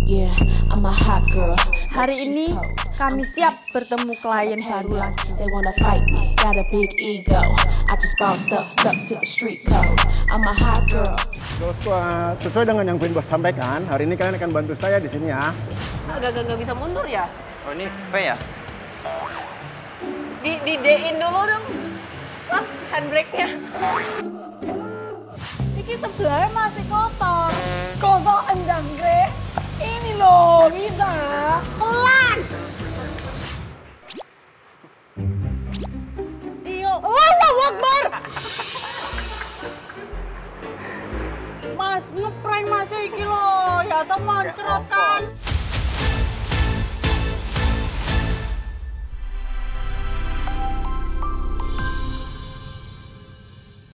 Yeah, I'm a hot girl. Hari ini kami siap bertemu klien baru lagi. They wanna fight me, got a big ego. I just bossed up, stuck to the street code. I'm a hot girl. Sesuai dengan yang Queen Boss sampaikan, hari ini kalian akan bantu saya di sini ya. Agak bisa mundur ya? Oh ini V ya? Di D-in dulu dong, Mas, handbrake-nya. Iki sebelahnya masih kotor. Kotor endang, Gre. Ini loh, bisa. Pelan. Iyo. Allahu Akbar. Mas, ngeprank Mas iki loh. Ya toh mancret kan.